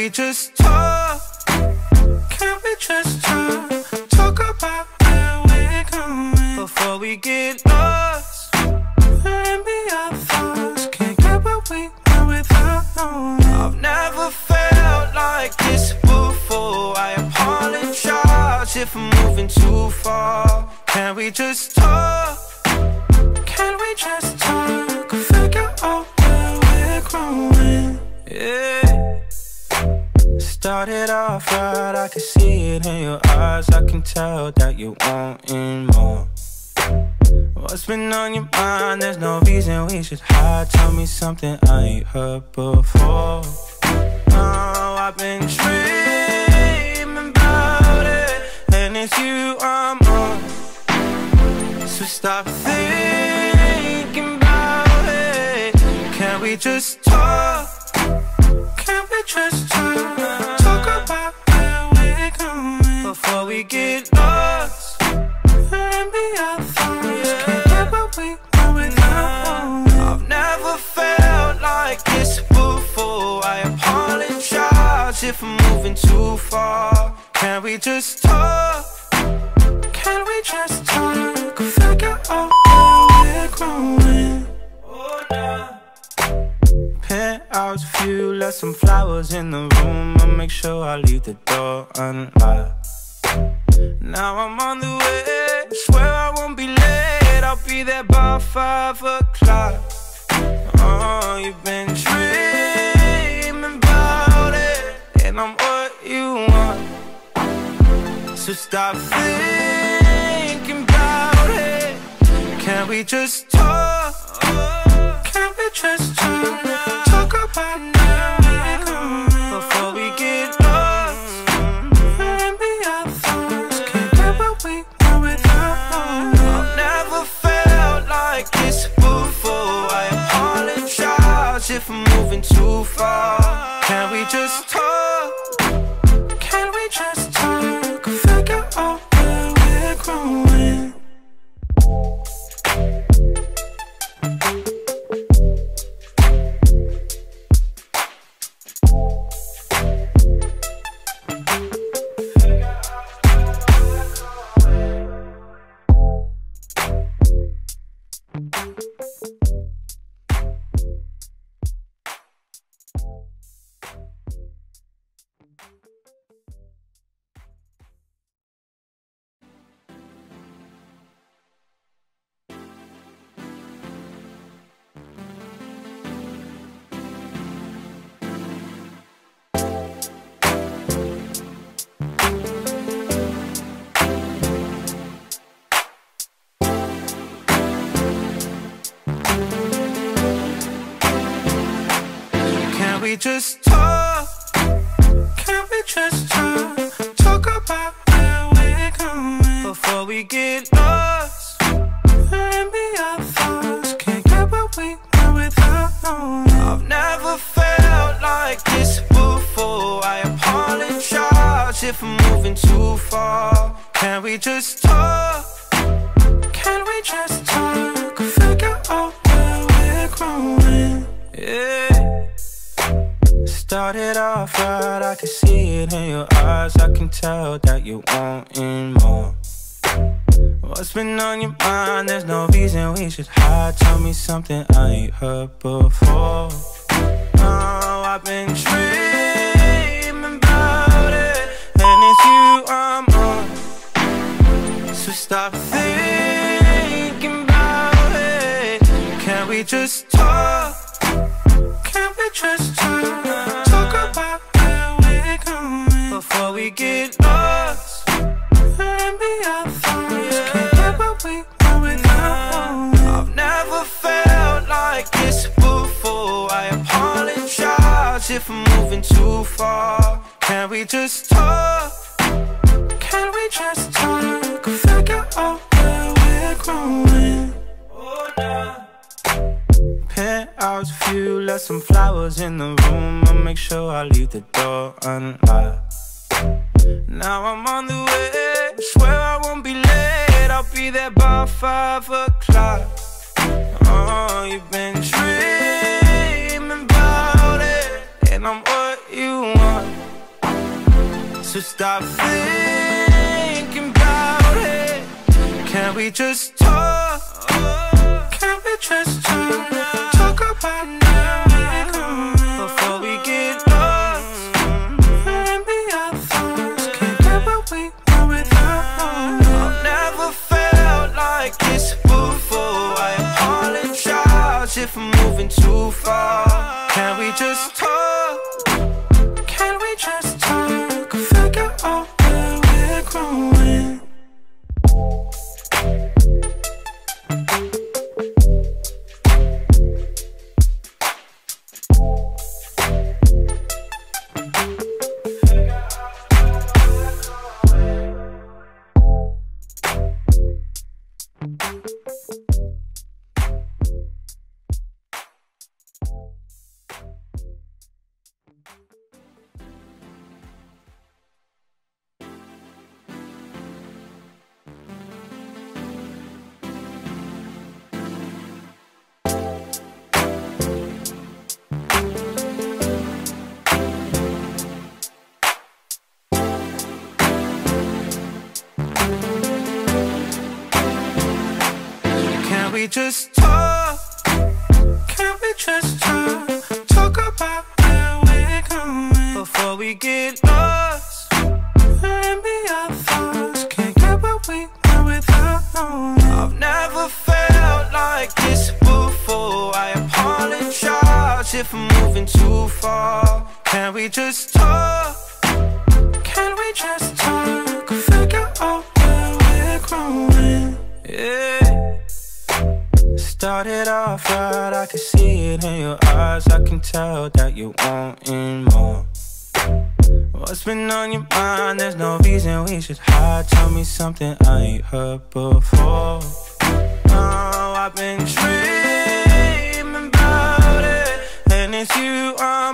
we just talk? Can we just talk? Talk about where we're going before we get lost. And be our thoughts. Can't get what we want without knowing. I've never felt like this before. I apologize if I'm moving too far. Can we just talk? Can we just talk? Figure out where we're growing. Yeah. Started off right, I can see it in your eyes. I can tell that you wanting more. What's been on your mind? There's no reason we should hide. Tell me something I ain't heard before. Oh, I've been dreaming about it, and it's you I'm on. So stop thinking about it. Can we just talk? Can we just talk? Talk about where we're going before we get lost. And be our thoughts. Can't get what we want without knowing. I've never felt like this before. I apologize if I'm moving too far. Can we just talk? Can we just talk? Figure out where we're growing. Oh, nah. Penthouse view, left some flowers in the room. I'll make sure I leave the door unlocked. Now I'm on the way, swear I won't be late. I'll be there by 5 o'clock. Oh, you've been dreaming about it, and I'm what you want. So stop thinking about it. Can we just talk? Can we just talk? Talk about where we're going before we get lost. And be our thoughts. Can't get what we want without knowing. I've never felt like this before. I apologize if I'm moving too far. Can we just talk? Can we just talk? Figure out where we're growing. Can we just talk? Can we just talk? Talk about where we're going before we get lost. And be our thoughts. Can't get what we want without knowing. I've never felt like this before. I apologize if I'm moving too far. Can we just talk? Can we just talk? Figure out where we're growing. Yeah. Started off right, I can see it in your eyes. I can tell that you wanting more. What's been on your mind? There's no reason we should hide. Tell me something I ain't heard before. Oh, I've been dreaming about it, and it's you I'm on. So stop thinking about it. Can we just talk? Can we just talk? Talk about where we're going before we get lost. And be our thoughts. Can't get what we want without knowing. I've never felt like this before. I apologize if I'm moving too far. Can we just talk? Can we just talk? Figure out where we're growing. Oh, nah. Penthouse view, left some flowers in the room. I'll make sure I leave the door unlocked. Now I'm on the way, swear I won't be late. I'll be there by 5 o'clock. Oh, you've been dreaming about it, and I'm what you want. So stop thinking about it. Can we just talk? Can we just talk? Talk about where we're going before we get lost. Let me our thoughts. Can't get what we want without. I've never felt like this before. I apologize if I'm moving too far. Can we just talk? Can we just talk? Figure out where we're growing. Can we just talk? Can we just talk? Talk about where we're going before we get lost. Let me our thoughts. Can't get what we want without knowing. I've never felt like this before. I apologize if I'm moving too far. Can we just talk? Can we just talk? Figure out where we're growing. Yeah. Started off right, I can see it in your eyes. I can tell that you're wanting more. What's been on your mind? There's no reason we should hide. Tell me something I ain't heard before. Oh, I've been dreaming about it, and it's you I'm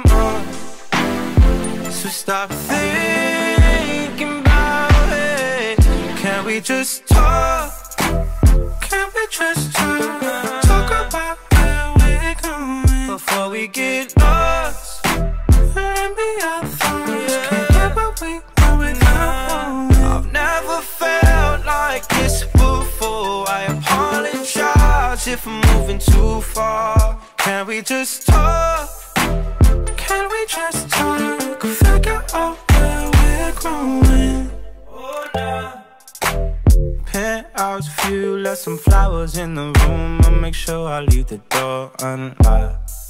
on. So stop thinking about it. Can we just talk? Can we just talk? Talk about where we're going before we get lost. Let me our thoughts. Can't get what we want without. I've never felt like this before. I apologize if I'm moving too far. Can we just talk? Can we just talk? Figure out where we're growing. Oh, nah. Penthouse view, left some flowers in the room. I'll make sure I leave the door unlocked.